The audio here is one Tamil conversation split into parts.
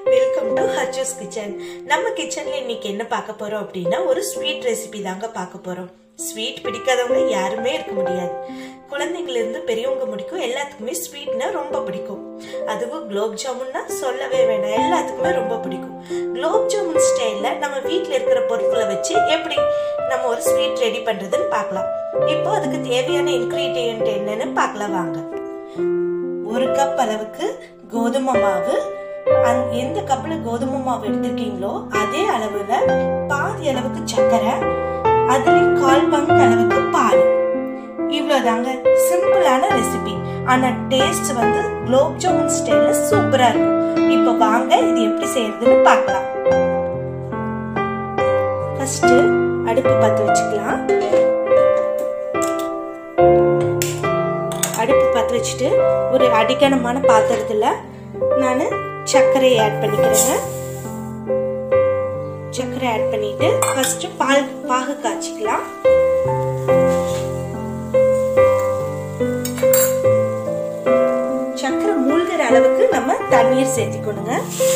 Welcome to ஹர்ஜூஸ் kitchen. நம்ம கிச்சன்ல இன்னைக்கு என்ன பார்க்க போறோம் அப்படின்னா ஒரு ஸ்வீட் ரெசிபி தாங்க பார்க்க போறோம். ஸ்வீட் பிடிக்காதவங்க யாருமே இருக்க முடியாது. குழந்தைங்கள இருந்து பெரியவங்க முடிக்கும் எல்லாத்துக்குமே ஸ்வீட்னா ரொம்ப பிடிக்கும். அதுவும் குலோப் ஜாமுன்னா சொல்லவே வேண்டாம், எல்லாத்துக்குமே ரொம்ப பிடிக்கும். குலோப் ஜாமுன் ஸ்டைல்ல நம்ம வீட்டில் இருக்கிற பொருட்களை வச்சு எப்படி நம்ம ஒரு ஸ்வீட் ரெடி பண்றதுன்னு பார்க்கலாம். இப்போ அதுக்கு தேவையான இன்கிரீடியன்ட் என்னன்னு பார்க்கலாம் வாங்க. ஒரு கப் அளவுக்கு கோதுமை மாவு, எந்த கப்ல கோதுமை மாவு எடுத்திருக்கீங்களோ அதே அளவுல பாதி அளவுக்கு சர்க்கரை, அதுல 1/4 பங்கு அளவுக்கு பால். இவ்வளவுதாங்க, சிம்பிளான ரெசிபி. ஆனா டேஸ்ட் வந்து குலோப் ஜாமுன் ஸ்டைல்ல சூப்பரா இருக்கும். இப்போ வாங்க இது எப்படி செய்யறதுன்னு பார்க்கலாம். ஃபர்ஸ்ட் அடுப்பு பத்த வச்சுக்கலாம். அடுப்பு பத்த வச்சுட்டு ஒரு அடிக்கனமான பாத்திரத்துல நான் சர்க்கரையை ஆட் பண்ணிக்கிறேங்க. சர்க்கரை ஆட் பண்ணிட்டு ஃபர்ஸ்ட் பாகு காய்ச்சிக்கலாம். சர்க்கரை மூழ்கிற அளவுக்கு நம்ம தண்ணீர் சேர்த்துக்கணுங்க.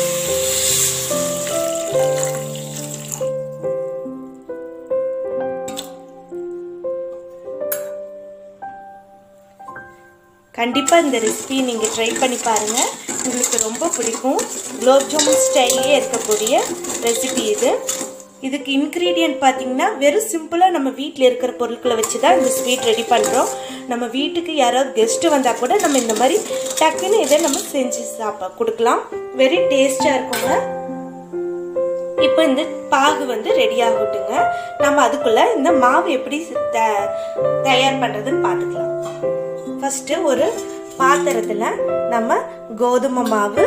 கண்டிப்பா இந்த ரெசிபி நீங்க ட்ரை பண்ணி பாருங்க, உங்களுக்கு ரொம்ப பிடிக்கும். குலோப் ஜாமுன் ஸ்டைல்லே இருக்கக்கூடிய ரெசிபி இது. இதுக்கு இன்கிரீடியன்ட் பார்த்தீங்கன்னா வெறும் சிம்பிளாக நம்ம வீட்டில் இருக்கிற பொருட்களை வச்சு தான் இந்த ஸ்வீட் ரெடி பண்ணுறோம். நம்ம வீட்டுக்கு யாராவது கெஸ்ட்டு வந்தால் கூட நம்ம இந்த மாதிரி டக்குன்னு இதை நம்ம செஞ்சு கொடுக்கலாம். வெரி டேஸ்டாக இருக்குங்க. இப்போ இந்த பாகு வந்து ரெடி ஆகட்டுங்க. நம்ம அதுக்குள்ள இந்த மாவு எப்படி தயார் பண்ணுறதுன்னு பார்த்துக்கலாம். ஃபர்ஸ்ட் ஒரு பாத்திரத்துல நம்ம கோதுமை மாவு,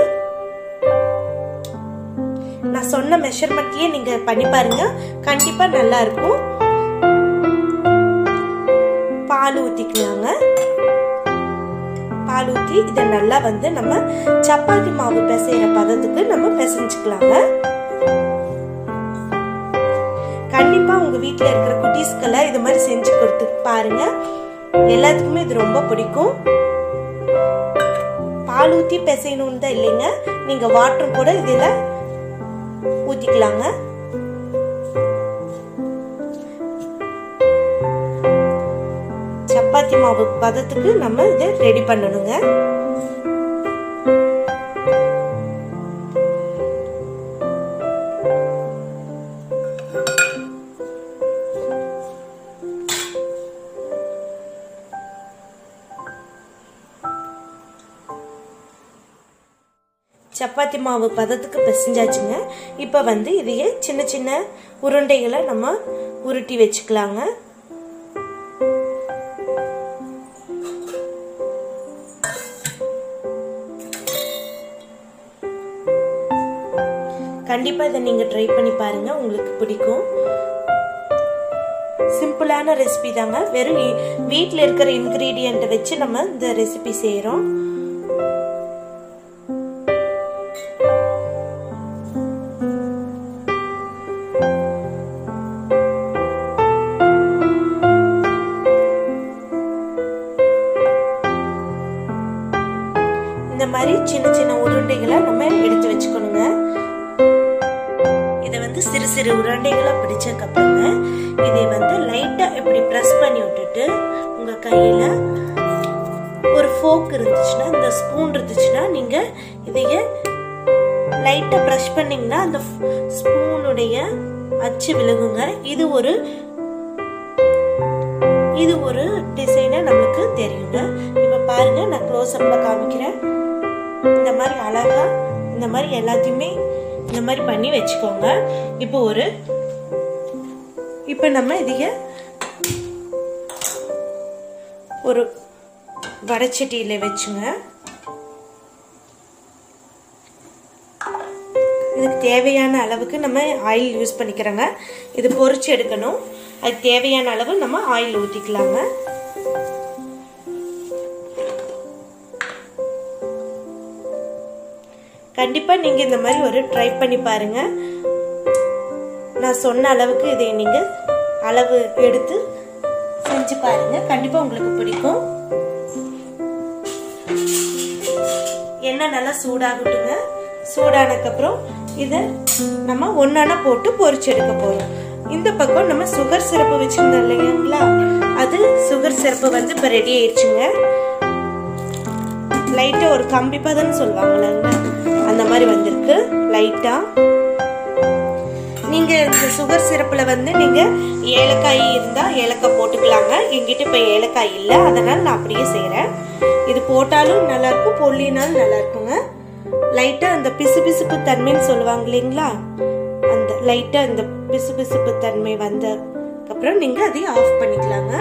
நான் சொன்ன மெஷர்மெண்ட்லயே நீங்க பண்ணி பாருங்க, கண்டிப்பா நல்லா இருக்கும். பால் ஊத்திக்கலாங்க. பால் ஊத்தி இதை நல்லா வந்து நம்ம சப்பாத்தி மாவு பிசைற பதத்துக்கு நம்ம பிசைஞ்சுக்கலாங்க. கண்டிப்பா உங்க வீட்டுல இருக்கிற குட்டீஸ்க்கெல்லாம் இது மாதிரி செஞ்சு கொடுத்து பாருங்க, எல்லாத்துக்குமே இது ரொம்ப பிடிக்கும். பால் ஊத்தி பிசையணும் தான் இல்லைங்க, நீங்க வாட்டர் கூட இதுல ஊத்திக்கலாங்க. சப்பாத்தி மாவு பதத்துக்கு நம்ம இதை ரெடி பண்ணணுங்க. சப்பாத்தி மாவு பதத்துக்கு பிசைஞ்சாச்சுங்க. இப்போ வந்து இதையே சின்ன சின்ன உருண்டைகளை நம்ம உருட்டி வச்சுக்கலாங்க. கண்டிப்பா இதை நீங்க ட்ரை பண்ணி பாருங்க, உங்களுக்கு பிடிக்கும். சிம்பிளான ரெசிபி தாங்க, வெறும் வீட்டில் இருக்கிற இன்கிரீடியன்ட்டை வச்சு நம்ம இந்த ரெசிபி செய்யறோம். இந்த மாதிரி சின்ன சின்ன உருண்டைகளை நம்ம எடுத்து வச்சுக்கணுங்க. இதை வந்து சிறு சிறு உருண்டைகளா பிடிச்சதுக்கு அப்புறங்க இதை வந்து லைட்டா இப்படி பிரஸ் பண்ணி விட்டுட்டு உங்க கையில ஒரு ஃபோக் இருந்துச்சுன்னா, இந்த ஸ்பூன் இருந்துச்சுன்னா நீங்க இதைய லைட்டா பிரஷ் பண்ணீங்கன்னா அந்த ஸ்பூனுடைய அச்சு விலகுங்க. இது ஒரு டிசைனா நம்மளுக்கு தெரியுங்க. இப்ப பாருங்க, நான் க்ளோஸ் அப்ல காமிக்கிறேன். இந்த மாதிரி அழகா இந்த மாதிரி எல்லாத்தையுமே இந்த மாதிரி பண்ணி வச்சுக்கோங்க. இப்போ நம்ம இதைய ஒரு வடைச்சட்டியில வச்சுங்க. இதுக்கு தேவையான அளவுக்கு நம்ம ஆயில் யூஸ் பண்ணிக்கிறோங்க. இது பொரிச்சு எடுக்கணும், அதுக்கு தேவையான அளவு நம்ம ஆயில் ஊத்திக்கலாங்க. கண்டிப்பா நீங்க இந்த மாதிரி ஒரு ட்ரை பண்ணி பாருங்க. நான் சொன்ன அளவுக்கு இதை நீங்க அளவு எடுத்து செஞ்சு பாருங்க, கண்டிப்பா உங்களுக்கு பிடிக்கும். எண்ணெய் நல்லா சூடாகட்டுங்க. சூடானதுக்கு அப்புறம் இதை நம்ம ஒண்ணா போட்டு பொரிச்சு எடுக்க போறோம். இந்த பக்கம் நம்ம சுகர் சிரப்பு வச்சிருந்தோம் இல்லைங்களா, அது சுகர் சிரப்பு வந்து இப்ப ரெடி ஆயிடுச்சுங்க. லைட்டா ஒரு கம்பி பதம்னு சொல்லுவாங்கல்ல, அந்த மாதிரி வந்திருக்கு லைட்டா. நீங்க இந்த சுகர் சிரப்புல வந்து நீங்க ஏலக்காய் இருந்தா ஏலக்காய் போட்டுக்கலாங்க. என்கிட்ட இப்ப ஏலக்காய் இல்லை, அதனால நான் அப்படியே செய்யறேன். இது போட்டாலும் நல்லா இருக்கும், பொல்லினாலும் நல்லா இருக்குங்க. லைட்டா அந்த பிசுபிசுப்பு தன்மைன்னு சொல்லுவாங்க இல்லைங்களா, அந்த லைட்டா இந்த பிசுபிசுப்பு தன்மை வந்த அப்புறம் நீங்க அதை ஆஃப் பண்ணிக்கலாங்க.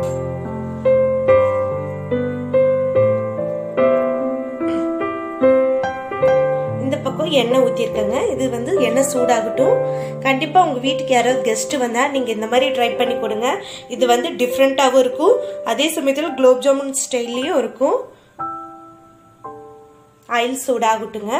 எண்ணெய் ஊத்திருக்கேங்க. இது வந்து எண்ணெய் சூடாகட்டும். கண்டிப்பா உங்க வீட்டுக்கு யாராவது கெஸ்ட் வந்தா நீங்க இந்த மாதிரி ட்ரை பண்ணி கொடுங்க. இது வந்து டிஃப்ரெண்டாவும் இருக்கும், அதே சமயத்துல குலோப் ஜாமுன் ஸ்டைல்லயும் இருக்கும். ஆயில் சூடாகட்டுங்க.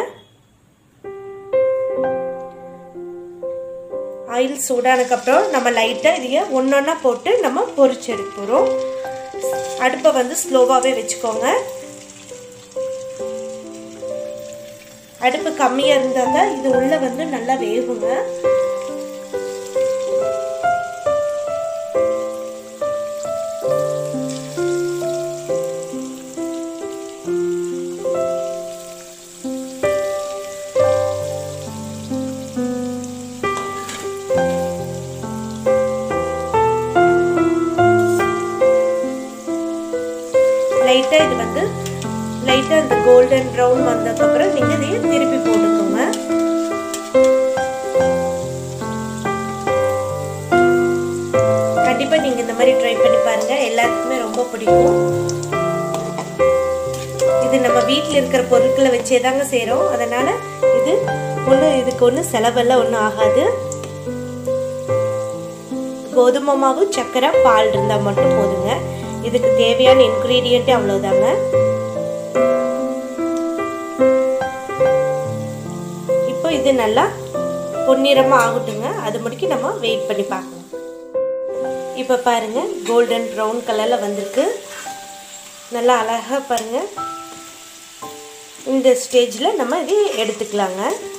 ஆயில் சூடானதுக்கு அப்புறம் நம்ம லைட்டா இதைய ஒன்னொன்னா போட்டு நம்ம பொரிச்சு எடுக்க போறோம். அடுப்பை வந்து ஸ்லோவாவே வச்சுக்கோங்க. அடுப்பு கம்மியா இருந்தாங்க இது உள்ள வந்து நல்லா வேகுங்க. லைட்டா இது வந்து லைட்டா இந்த கோல்டன் ப்ரௌன் வந்ததுக்கு அப்புறம் நீங்க இதை திருப்பி போட்டுக்கோங்க. கண்டிப்பா நீங்க இந்த மாதிரி ட்ரை பண்ணி பாருங்க, எல்லாருக்குமே ரொம்ப பிடிக்கும். இது நம்ம வீட்டில் இருக்கிற பொருட்களை வச்சே தாங்க செய்யறோம், அதனால இதுக்கு ஒண்ணு செலவெல்லாம் ஒன்றும் ஆகாது. கோதுமை மாவு, சர்க்கரை, பால் இருந்தா மட்டும் போதுங்க. இதுக்கு தேவையான இன்கிரீடியன்ட் அவ்வளவுதாங்க. இது நல்லா பொன்னிறமா ஆகட்டுங்க, அது முடிக்கு நம்ம வெயிட் பண்ணி பார்க்கலாம். இப்ப பாருங்க கோல்டன் ப்ரௌன் கலர்ல வந்திருக்கு, நல்லா அழகா பாருங்க. இந்த ஸ்டேஜ்ல நம்ம இதை எடுத்துக்கலாங்க.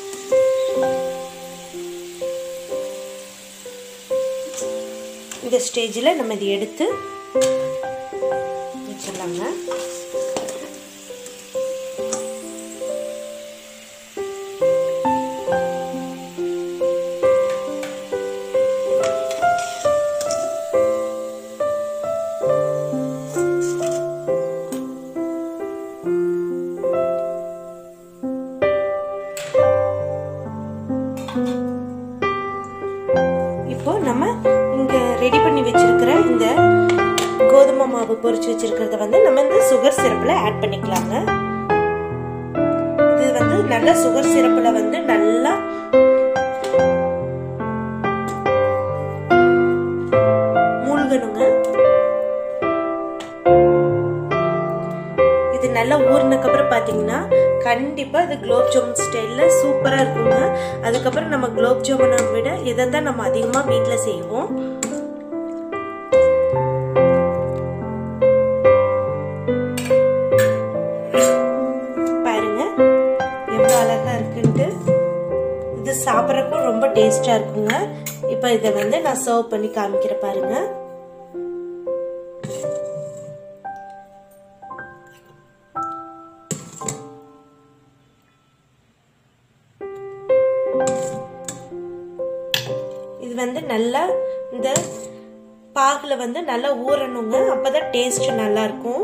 இந்த ஸ்டேஜ்ல நம்ம இதை எடுத்து வச்சிடலாங்க. இப்போ நம்ம இங்க ரெடி பண்ணி வச்சிருக்கிற இந்த கோதுமை மாவு பொரிச்சு வச்சிருக்கிறத வந்து நம்ம இந்த சுகர் சிரப்ல ஆட் பண்ணிக்கலாங்க. இது வந்து நல்ல சுகர் சிரப்ல வந்து நல்லா மூழ்கணுங்க. இது நல்லா ஊறினதுக்கு அப்புறம் பாத்தீங்கன்னா கண்டிப்பா இது குலோப் ஜாமுன் ஸ்டைல்ல சூப்பரா இருக்குங்க. அதுக்கப்புறம் நம்ம குலோப் ஜாமுனை விட இதை தான் நம்ம அதிகமா வீட்டுல செய்வோம். பாருங்க எவ்வளவு அழகா இருக்குன்ட்டு. இது சாப்பிடறதுக்கும் ரொம்ப டேஸ்டா இருக்குங்க. இப்ப இதை வந்து நான் சர்வ் பண்ணி காமிக்கிறேன் பாருங்க. இது வந்து நல்லா இந்த பாகுல வந்து நல்லா ஊறணுங்க, அப்பதான் டேஸ்ட் நல்லா இருக்கும்.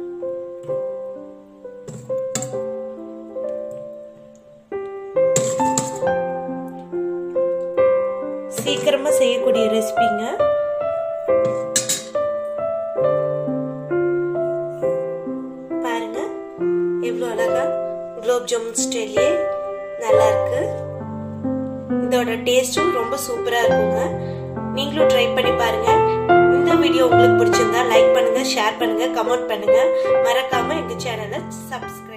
சீக்கிரமா செய்யக்கூடிய ரெசிபிங்க. பாருங்க எவ்வளவு அழகா குலோப் ஜாமுன் ஸ்டைல்லே நல்லா இருக்கு. இதோட டேஸ்டும் ரொம்ப சூப்பரா இருக்குங்க. நீங்களும் ட்ரை பண்ணி பாருங்க. இந்த வீடியோ உங்களுக்கு பிடிச்சிருந்தா லைக் பண்ணுங்க, ஷேர் பண்ணுங்க, கமெண்ட் பண்ணுங்க. மறக்காம எங்க சேனலை சப்ஸ்கிரைப்